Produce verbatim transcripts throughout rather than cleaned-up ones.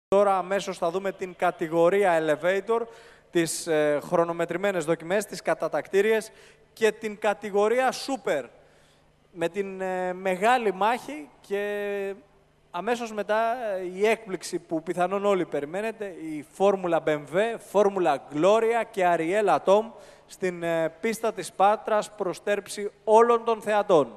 Τώρα αμέσως θα δούμε την κατηγορία Elevator, τις ε, χρονομετρημένες δοκιμές, τις κατατακτήριες και την κατηγορία Super με την ε, μεγάλη μάχη και αμέσως μετά ε, η έκπληξη που πιθανόν όλοι περιμένετε, η Φόρμουλα μπι εμ ντάμπλιου, Φόρμουλα Gloria και Ariel Atom στην ε, πίστα της Πάτρας προς τέρψη όλων των θεατών.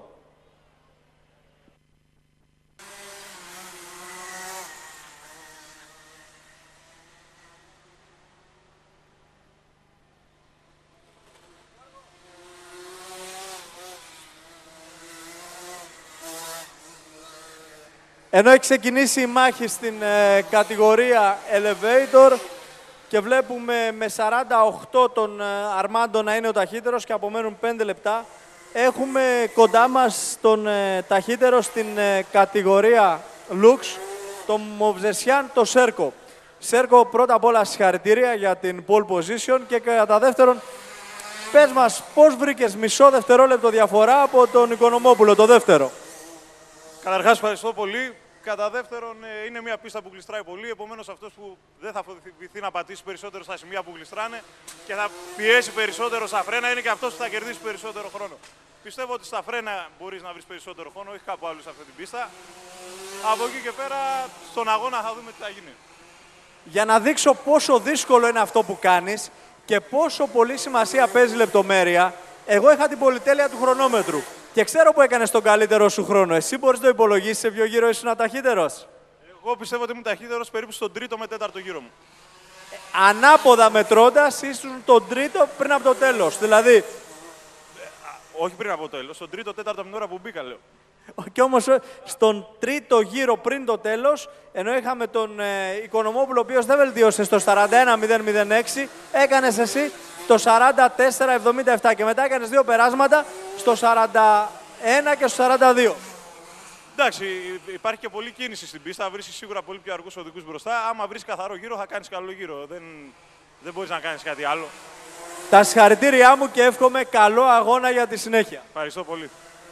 Ενώ έχει ξεκινήσει η μάχη στην ε, κατηγορία Elevator και βλέπουμε με σαράντα οκτώ τον ε, Αρμάντο να είναι ο ταχύτερος και απομένουν πέντε λεπτά. Έχουμε κοντά μας τον ε, ταχύτερο στην ε, κατηγορία Lux, τον Μοβζεσιάν, τον Σέρκο. Σέρκο, πρώτα απ' όλα συγχαρητήρια για την pole position και κατά δεύτερον, πες μας πώς βρήκες μισό δευτερόλεπτο διαφορά από τον Οικονομόπουλο, το δεύτερο. Καταρχάς, ευχαριστώ πολύ. Κατά δεύτερον, είναι μια πίστα που γλιστράει πολύ. Επομένως, αυτός που δεν θα φοβηθεί να πατήσει περισσότερο στα σημεία που γλιστράνε και θα πιέσει περισσότερο στα φρένα είναι και αυτός που θα κερδίσει περισσότερο χρόνο. Πιστεύω ότι στα φρένα μπορείς να βρεις περισσότερο χρόνο, όχι κάπου άλλο σε αυτή την πίστα. Από εκεί και πέρα, στον αγώνα θα δούμε τι θα γίνει. Για να δείξω πόσο δύσκολο είναι αυτό που κάνεις και πόσο πολύ σημασία παίζει λεπτομέρεια, εγώ είχα την πολυτέλεια του χρονόμετρου. Και ξέρω που έκανες τον καλύτερο σου χρόνο. Εσύ μπορείς να το υπολογίσεις σε ποιο γύρο ήσουν ταχύτερος? Εγώ πιστεύω ότι ήμουν ταχύτερος περίπου στον τρίτο με τέταρτο γύρο μου. Ε, ανάποδα μετρώντας, ήσουν τον τρίτο πριν από το τέλος. Δηλαδή. Ε, όχι πριν από το τέλος, στον τρίτο τέταρτο από την ώρα που μπήκα, λέω. Και όμως στον τρίτο γύρο πριν το τέλος, ενώ είχαμε τον ε, Οικονομόπουλο, ο οποίος δεν βελτίωσε στο σαράντα ένα μηδέν μηδέν έξι, έκανες εσύ το σαράντα τέσσερα εβδομήντα επτά και μετά έκανες δύο περάσματα στο σαράντα ένα και στο σαράντα δύο. Εντάξει, υπάρχει και πολλή κίνηση στην πίστα, βρίσκεις σίγουρα πολύ πιο αργούς οδικούς μπροστά. Άμα βρεις καθαρό γύρο θα κάνεις καλό γύρο, δεν, δεν μπορείς να κάνεις κάτι άλλο. Τα συγχαρητήριά μου και εύχομαι καλό αγώνα για τη συνέχεια. Ευχαριστώ πολύ.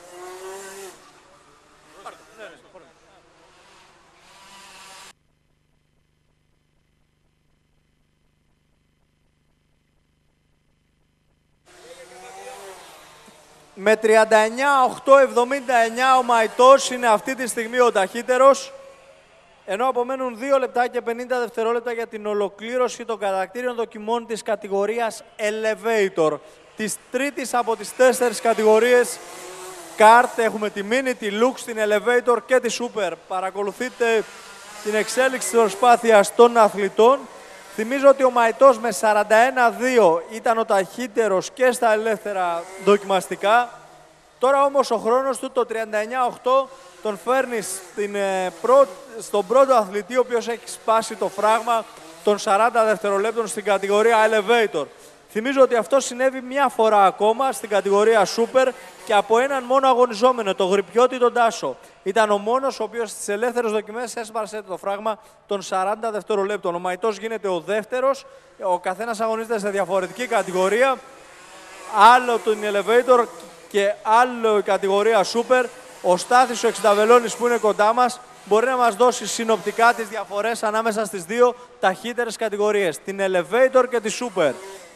Με τριάντα εννιά οκτώ εβδομήντα εννιά ο Μαϊτός είναι αυτή τη στιγμή ο ταχύτερος, ενώ απομένουν δύο λεπτά και πενήντα δευτερόλεπτα για την ολοκλήρωση των κατακτήριων δοκιμών της κατηγορίας Elevator. Της τρίτης από τις τέσσερις κατηγορίες Kart, έχουμε τη Mini, τη Lux, την Elevator και τη Super. Παρακολουθείτε την εξέλιξη της προσπάθειας των αθλητών. Θυμίζω ότι ο Μαϊτός με σαράντα ένα δύο ήταν ο ταχύτερος και στα ελεύθερα δοκιμαστικά. Τώρα όμως ο χρόνος του, το τριάντα εννιά οκτώ, τον φέρνει στην, ε, πρω... στον πρώτο αθλητή, ο οποίος έχει σπάσει το φράγμα των σαράντα δευτερολέπτων στην κατηγορία Elevator. Θυμίζω ότι αυτό συνέβη μια φορά ακόμα στην κατηγορία Super και από έναν μόνο αγωνιζόμενο, το Γρυπιώτη τον Τάσο. Ήταν ο μόνος ο οποίος στις ελεύθερες δοκιμές έσπαρσε το φράγμα των σαράντα δευτερολέπτων. Ο Μαϊτός γίνεται ο δεύτερος, ο καθένας αγωνίζεται σε διαφορετική κατηγορία. Άλλο τον Elevator και άλλο η κατηγορία Super. Ο Στάθης ο Εξιταβελώνης που είναι κοντά μας μπορεί να μας δώσει συνοπτικά τις διαφορές ανάμεσα στις δύο ταχύτερες κατηγορίες, την Elevator και τη Super.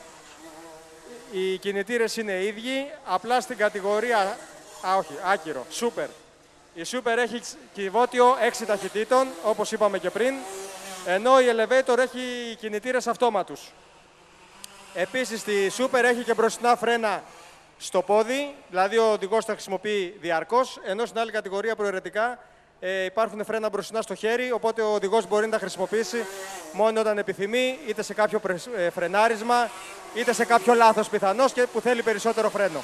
Οι κινητήρες είναι ίδιοι, απλά στην κατηγορία, α, όχι, άκυρο, Super. Η Super έχει κυβότιο έξι ταχυτήτων, όπως είπαμε και πριν, ενώ η Elevator έχει κινητήρες αυτόματους. Επίσης, στη Super έχει και μπροστινά φρένα στο πόδι, δηλαδή ο οδηγός τα χρησιμοποιεί διαρκώς, ενώ στην άλλη κατηγορία προαιρετικά ε, υπάρχουν φρένα μπροστινά στο χέρι, οπότε ο οδηγός μπορεί να τα χρησιμοποιήσει μόνο όταν επιθυμεί, είτε σε κάποιο φρενάρισμα, είτε σε κάποιο λάθος πιθανώς και που θέλει περισσότερο φρένο.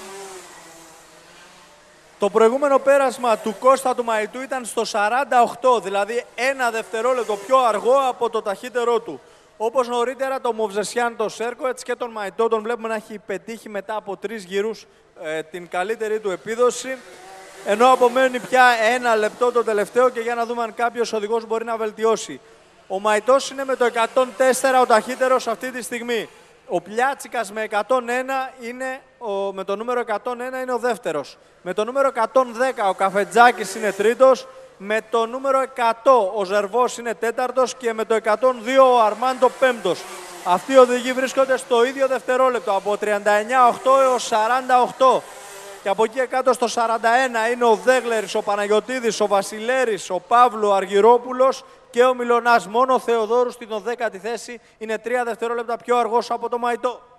Το προηγούμενο πέρασμα του Κώστα του Μαϊτού ήταν στο σαράντα οκτώ, δηλαδή ένα δευτερόλεπτο πιο αργό από το ταχύτερό του. Όπως νωρίτερα το Μοβζεσιάν, το Σέρκο, έτσι και τον Μαϊτό τον βλέπουμε να έχει πετύχει μετά από τρεις γύρους ε, την καλύτερη του επίδοση. Ενώ απομένει πια ένα λεπτό το τελευταίο και για να δούμε αν κάποιος οδηγός μπορεί να βελτιώσει. Ο Μαϊτός είναι με το εκατόν τέσσερα ο ταχύτερος αυτή τη στιγμή. Ο Πλιάτσικας με εκατόν ένα είναι ο, με το νούμερο εκατόν ένα είναι ο δεύτερος. Με το νούμερο εκατόν δέκα ο Καφετζάκης είναι τρίτος. Με το νούμερο εκατό ο Ζερβός είναι τέταρτος και με το εκατόν δύο ο Αρμάντο πέμπτος. Αυτοί οι οδηγοί βρίσκονται στο ίδιο δευτερόλεπτο, από τριάντα εννιά οκτώ έως σαράντα οκτώ. Και από εκεί κάτω στο σαράντα ένα είναι ο Δέγλερης, ο Παναγιωτίδης, ο Βασιλέρης, ο Παύλου, ο Αργυρόπουλος και ο Μιλωνάς. Μόνο ο Θεοδόρου στην δέκατη θέση είναι τρία δευτερόλεπτα πιο αργός από το Μαϊτό.